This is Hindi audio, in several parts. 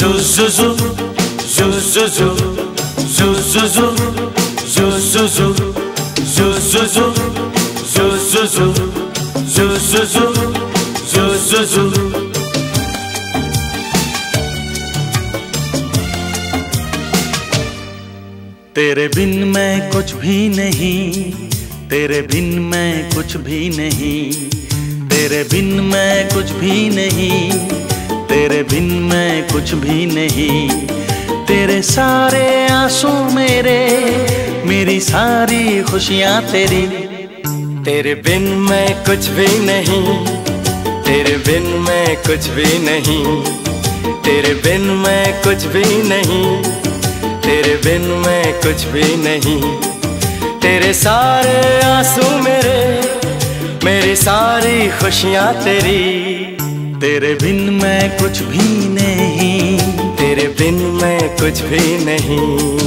तेरे बिन मैं कुछ भी नहीं, तेरे बिन मैं कुछ भी नहीं, तेरे बिन मैं कुछ भी नहीं, तेरे बिन मैं कुछ भी नहीं। तेरे सारे आंसू मेरे, मेरी सारी खुशियाँ तेरी। तेरे बिन मैं कुछ भी नहीं, तेरे बिन मैं कुछ भी नहीं, तेरे बिन मैं कुछ भी नहीं, तेरे बिन मैं कुछ भी नहीं। तेरे सारे आंसू मेरे, मेरी सारी खुशियाँ तेरी। तेरे बिन मैं कुछ भी नहीं, तेरे बिन मैं कुछ भी नहीं।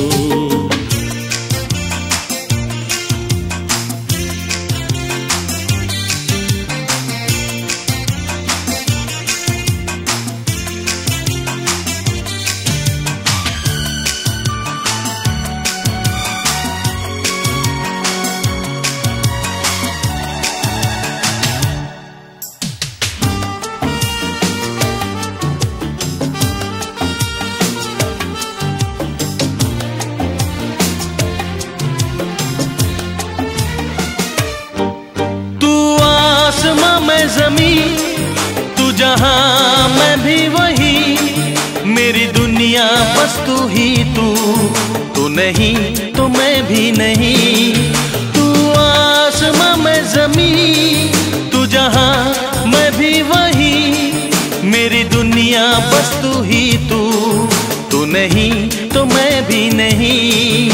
ज़मीन तू जहां मैं भी वही, मेरी दुनिया बस तू ही तू, तू नहीं तो मैं भी नहीं। तू आसमां मैं ज़मीन, तू जहां मैं भी वही, मेरी दुनिया बस तू ही तू, तू नहीं तो मैं भी नहीं।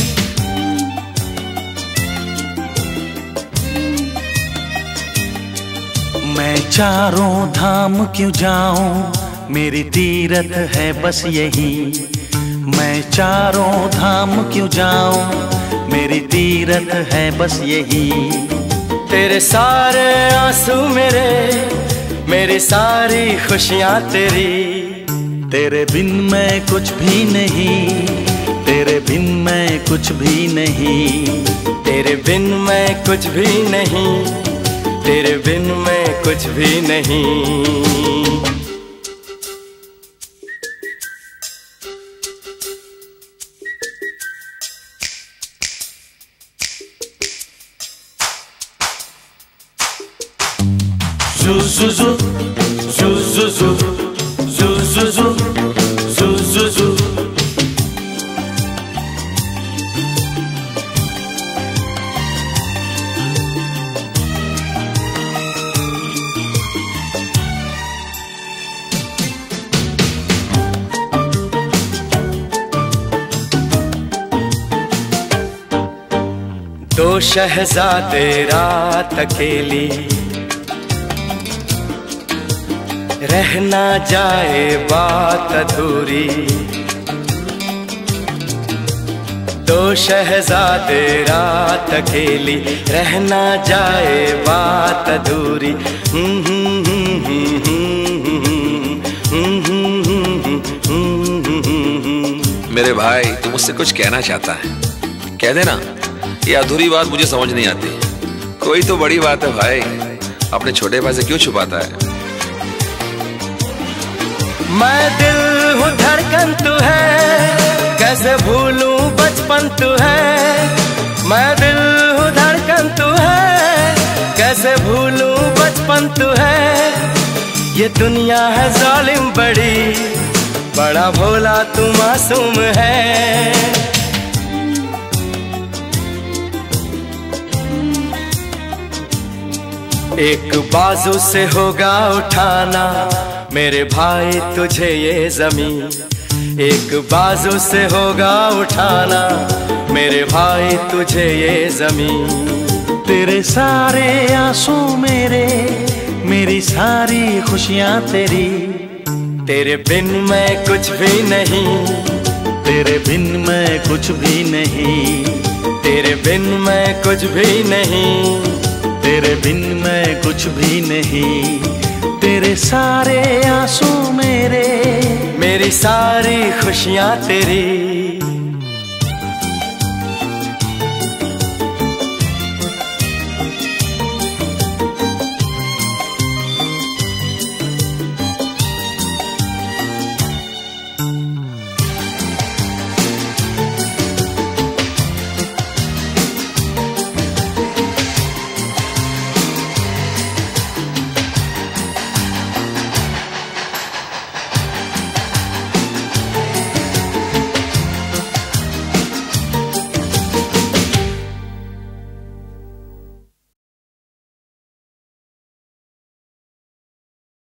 मैं चारों धाम क्यों जाऊं, मेरी तीरथ है बस यही। मैं चारों धाम क्यों जाऊं, मेरी तीरथ है बस यही। तेरे सारे आंसू मेरे, मेरी सारी खुशियाँ तेरी। तेरे बिन मैं कुछ भी नहीं, तेरे बिन मैं कुछ भी नहीं, तेरे बिन मैं कुछ भी नहीं, तेरे बिन मैं कुछ भी नहीं। दो शहजादे रात अकेली, रह ना जाए बात अधूरी। दो शहजादे रात अकेली, रह ना जाए बात अधूरी। मेरे भाई तू मुझसे कुछ कहना चाहता है, कह देना। ये अधूरी बात मुझे समझ नहीं आती। कोई तो बड़ी बात है भाई, अपने छोटे भाई से क्यों छुपाता है? मैं दिल हूँ धड़कन तू है, कैसे भूलूं बचपन तू है। मैं दिल हूँ धड़कन तू है, कैसे भूलूं बचपन तू है। ये दुनिया है जालिम बड़ी, बड़ा भोला तू मासूम है। एक बाजू से होगा उठाना मेरे भाई तुझे ये जमीन। एक बाजू से होगा उठाना मेरे भाई तुझे ये जमीन। तेरे सारे आंसू मेरे, मेरी सारी खुशियाँ तेरी। तेरे बिन मैं कुछ भी नहीं, तेरे बिन मैं कुछ भी नहीं, तेरे बिन मैं कुछ भी नहीं, तेरे बिन मैं कुछ भी नहीं। तेरे सारे आंसू मेरे, मेरी सारी खुशियाँ तेरी।